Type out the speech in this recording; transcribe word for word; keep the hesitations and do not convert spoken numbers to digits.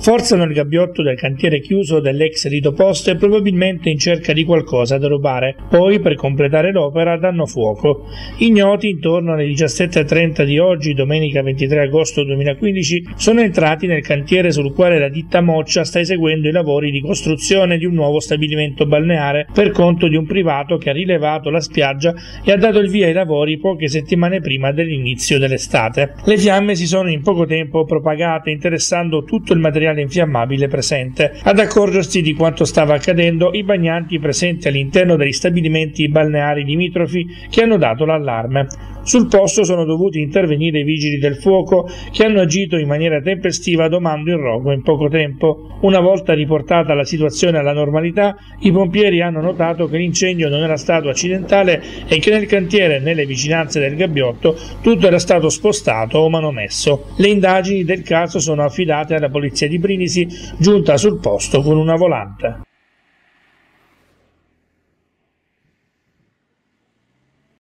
Forzano il gabbiotto del cantiere chiuso dell'ex Rito Poste, probabilmente in cerca di qualcosa da rubare. Poi, per completare l'opera, danno fuoco. Ignoti, intorno alle diciassette e trenta di oggi, domenica ventitré agosto duemilaquindici, sono entrati nel cantiere sul quale la ditta Moccia sta eseguendo i lavori di costruzione di un nuovo stabilimento balneare per conto di un privato che ha rilevato la spiaggia e ha dato il via ai lavori poche settimane prima dell'inizio dell'estate. Le fiamme si sono in poco tempo propagate, interessando tutto il materiale infiammabile presente. Ad accorgersi di quanto stava accadendo, i bagnanti presenti all'interno degli stabilimenti balneari limitrofi che hanno dato l'allarme. Sul posto sono dovuti intervenire i vigili del fuoco che hanno agito in maniera tempestiva domando il rogo in poco tempo. Una volta riportata la situazione alla normalità, i pompieri hanno notato che l'incendio non era stato accidentale e che nel cantiere e nelle vicinanze del gabbiotto tutto era stato spostato o manomesso. Le indagini del caso sono affidate alla polizia di Brindisi, giunta sul posto con una volante.